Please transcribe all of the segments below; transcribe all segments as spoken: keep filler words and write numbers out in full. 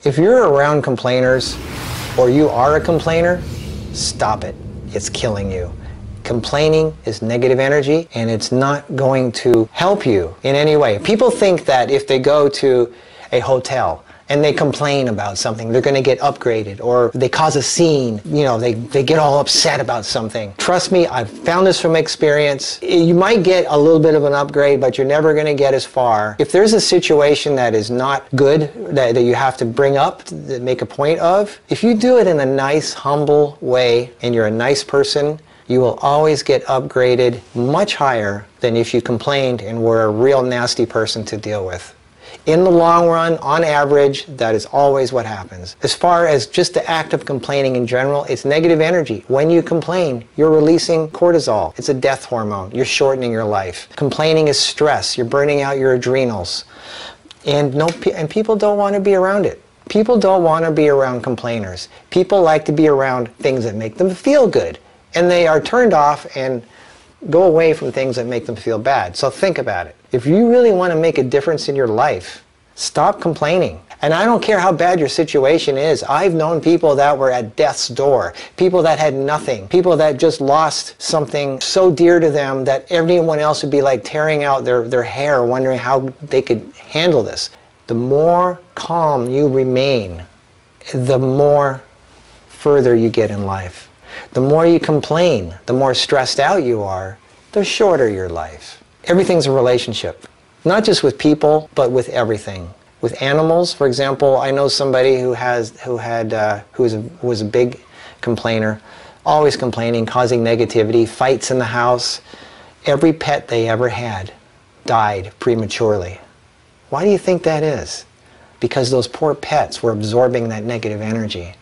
If you're around complainers, or you are a complainer, stop it. It's killing you. Complaining is negative energy, and it's not going to help you in any way. People think that if they go to a hotel and they complain about something, they're going to get upgraded, or they cause a scene, you know, they, they get all upset about something. Trust me, I've found this from experience. You might get a little bit of an upgrade, but you're never going to get as far. If there's a situation that is not good, that, that you have to bring up, to make a point of, if you do it in a nice, humble way, and you're a nice person, you will always get upgraded much higher than if you complained and were a real nasty person to deal with. In the long run, on average, that is always what happens. As far as just the act of complaining in general, it's negative energy. When you complain, you're releasing cortisol. It's a death hormone. You're shortening your life. Complaining is stress. You're burning out your adrenals. And, no, and people don't want to be around it. People don't want to be around complainers. People like to be around things that make them feel good. And they are turned off and go away from things that make them feel bad. So think about it. If you really want to make a difference in your life, stop complaining. And I don't care how bad your situation is. I've known people that were at death's door, people that had nothing, people that just lost something so dear to them that everyone else would be like tearing out their, their hair, wondering how they could handle this. The more calm you remain, the more further you get in life. The more you complain, the more stressed out you are, the shorter your life. Everything's a relationship, not just with people, but with everything. With animals, for example, I know somebody who has, who had, uh, who was a, was a big complainer, always complaining, causing negativity, fights in the house. Every pet they ever had died prematurely. Why do you think that is? Because those poor pets were absorbing that negative energy.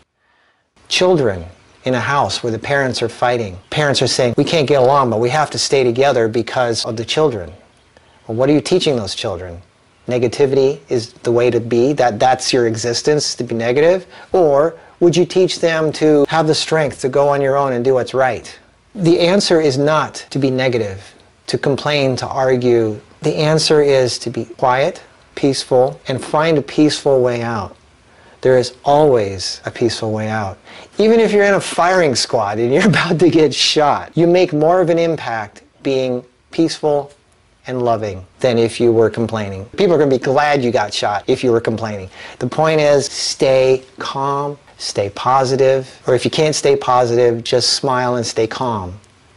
Children in a house where the parents are fighting. Parents are saying, we can't get along, but we have to stay together because of the children. Well, what are you teaching those children? Negativity is the way to be, that that's your existence, to be negative? Or would you teach them to have the strength to go on your own and do what's right? The answer is not to be negative, to complain, to argue. The answer is to be quiet, peaceful, and find a peaceful way out. There is always a peaceful way out. Even if you're in a firing squad and you're about to get shot, you make more of an impact being peaceful and loving than if you were complaining. People are going to be glad you got shot if you were complaining. The point is, stay calm, stay positive, or if you can't stay positive, just smile and stay calm.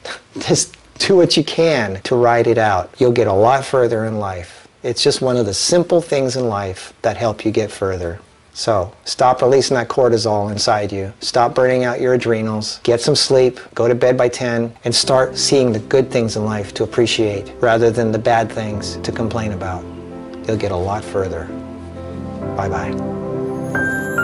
Just do what you can to ride it out. You'll get a lot further in life. It's just one of the simple things in life that help you get further. So, stop releasing that cortisol inside you. Stop burning out your adrenals. Get some sleep. Go to bed by ten. And start seeing the good things in life to appreciate rather than the bad things to complain about. You'll get a lot further. Bye-bye.